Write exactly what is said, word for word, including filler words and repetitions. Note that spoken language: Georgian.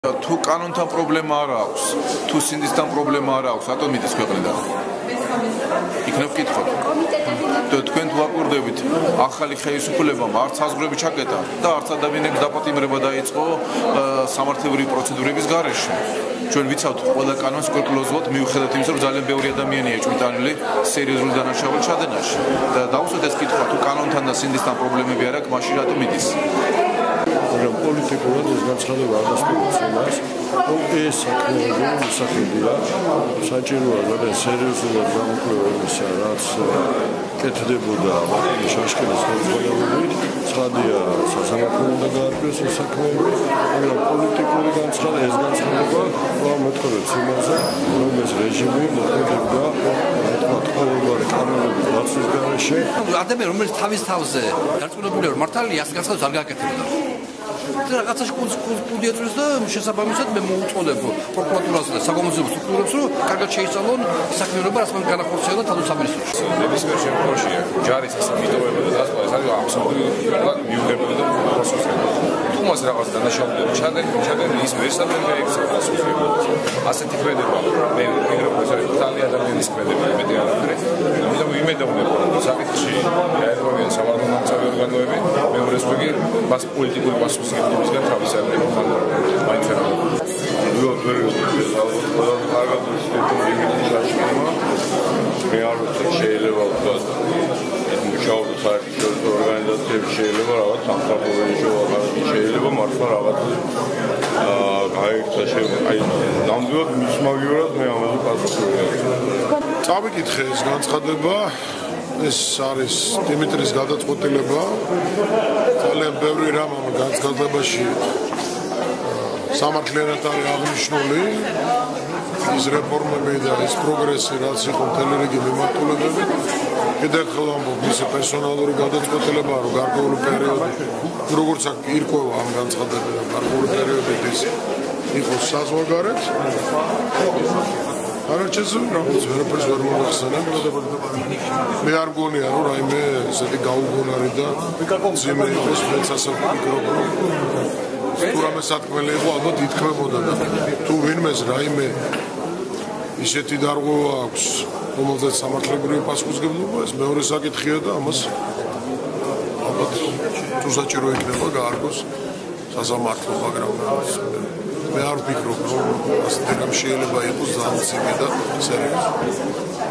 თუ კანონთან პრობლემა არ აქვს, თუ სინდისთან პრობლემა არ აქვს, რატომ მიდის ქვეყნიდან? იქნებ კითხოთ. თქვენ თუ აკვირდებით ახალი ხელისუფლებამ არც საზღვრები ჩაკეტა და არც ადამიანებს დაპატიმრება დაიწყო სამართლებრივი პროცედურების გარეშე. ჩვენ ვიცავთ ყველა კანონს სკრუპულოზულად მიუხედავად იმისა, რომ ძალიან ბევრი ადამიანია ჭვიტანილი სერიოზული დანაშაულის ჩადენაში. და დავუსვათ ეს კითხვა, თუ კანონთან და სინდისთან პრობლემები არ აქვს, მაშინ რატომ მიდის? მაგრამ პოლიტიკურად ეს განცხადება არ დასტურებს იმას, რომ ეს საქმეები ისახებია, საჭიროა ძალიან სერიოზულად გამოკვლევებისა, რაც კეთდებოდა შაშკელის ხელმძღვანელობით, ცხადია სასამართლომ უნდა გაარკვიოს ეს საქმეები, მაგრამ პოლიტიკური განცხადება, ეს განცხადება მოთხოვებს იმაზე, რომ ეს რეჟიმი მოქმედებდა თქვათ ყოველგვარი კანონების დაცვის გარეშე. ადამიანი რომელიც თავის თავზე დარწმუნებულია რომ მართალია ეს განცხადებას არ გააკეთებდა. რაღაცაში კუდი ეწვის და შესაბამისად მე მოუწოდებ პროკურატურას და საკომისიო სტრუქტურებს რომ კარგად შეისწავლონ საქმიანობა რაც მან განახორციელა თავის სამინისტროში. ნებისმიერ შემთხვევაში ჯარის მიტოვება და დასწრება ეს არის აბსოლუტურად მიუღებელი და უპასუხებელი. თუ მას რაღაც დანაშაულები ჩადენ, ჩადენ ის ვერსამენ გაიქცევა ასოციაციას. ასეთი ქმედება მე ვფიქრობ ეს არის ძალიან ადამიანის ქმედება მეტი არ არის. ამიტომ ვიმედოვნებ რომ საკითხში ერთგვარიან სამართალ მომწევი ორგანოები მეორეს ვიგი მას პოლიტიკური პასუხისმგებლობისგან თავის არნებო ხანდა მაინც არ არის. ვიოთ ვერ ალბათ ყველა კარგად ისეთი შაშკემა მე არ ვიცი შეიძლება ვთქვათ მუშაობთ საერთაშორისო ორგანიზაციები შეიძლება რაღაც სამსახურში შევაფაროთ შეიძლება მართლა რაღაც აა გაიქცა შეიძლება აი ნამდვილად მისმაგივრად მე ამაზე პასუხი ვიღებ. წავიკითხე ეს განცხადება ეს არის დიმიტრის გადაწყვეტილება ძალიან ბევრი რამ ამ განცხადებაში სამართლიანად არის აღნიშნული ის რეფორმები და ის პროგრესი რაც იყო მთელი რიგი მიმართულებებით კიდევ ახლა ამბობ მისი პერსონალური გადაწყვეტილება რომ გარკვეული პერიოდი როგორც აქ ირკვევა ამ განცხადებიდან გარკვეული პერიოდით ის იყოს საზღვარგარეთ არაჩეს რაღაც ვერაფერს ვერ მოახსენებ მე არ მგონია რომ რაიმე ესეთი გაუგონარი და ძიმე იყოს მეც ასე ვფიქრობ რომ თუ რამე სათქმელი იყო ალბათ ითქმებოდა და თუ ვინმეს რაიმე ისეთი დარღვევა აქვს რომელზეც სამართლებრივი პასუხისმგებლობა ეს მეორე საკითხია და ამას ალბათ თუ საჭირო იქნება გაარკვევს სასამართლო მაგრამ მე არ ვფიქრობ რომ ასეთი რამ შეიძლება იყოს ძალიან მძიმე და სერიოზული